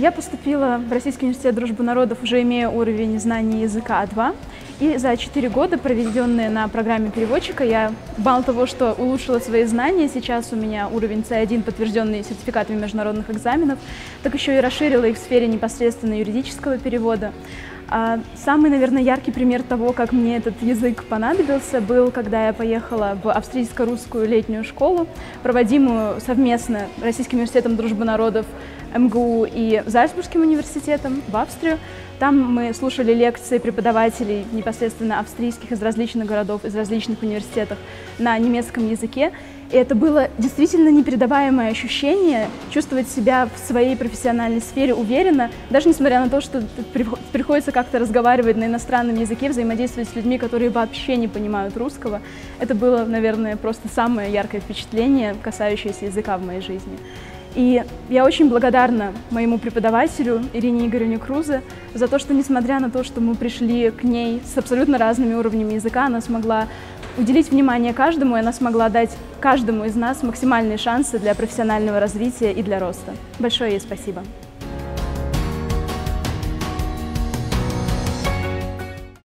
Я поступила в Российский университет дружбы народов, уже имея уровень знаний языка А2. И за 4 года, проведенные на программе переводчика, я мало того, что улучшила свои знания, сейчас у меня уровень C1, подтвержденный сертификатами международных экзаменов, так еще и расширила их в сфере непосредственно юридического перевода. Самый, наверное, яркий пример того, как мне этот язык понадобился, был, когда я поехала в австрийско-русскую летнюю школу, проводимую совместно Российским университетом дружбы народов, МГУ и Зальцбургским университетом в Австрию. Там мы слушали лекции преподавателей непосредственно австрийских из различных городов, из различных университетов на немецком языке. И это было действительно непередаваемое ощущение чувствовать себя в своей профессиональной сфере уверенно, даже несмотря на то, что приходится как-то разговаривать на иностранном языке, взаимодействовать с людьми, которые вообще не понимают русского. Это было, наверное, просто самое яркое впечатление, касающееся языка в моей жизни. И я очень благодарна моему преподавателю Ирине Игоревне Крузе за то, что, несмотря на то, что мы пришли к ней с абсолютно разными уровнями языка, она смогла уделить внимание каждому, и она смогла дать каждому из нас максимальные шансы для профессионального развития и для роста. Большое ей спасибо.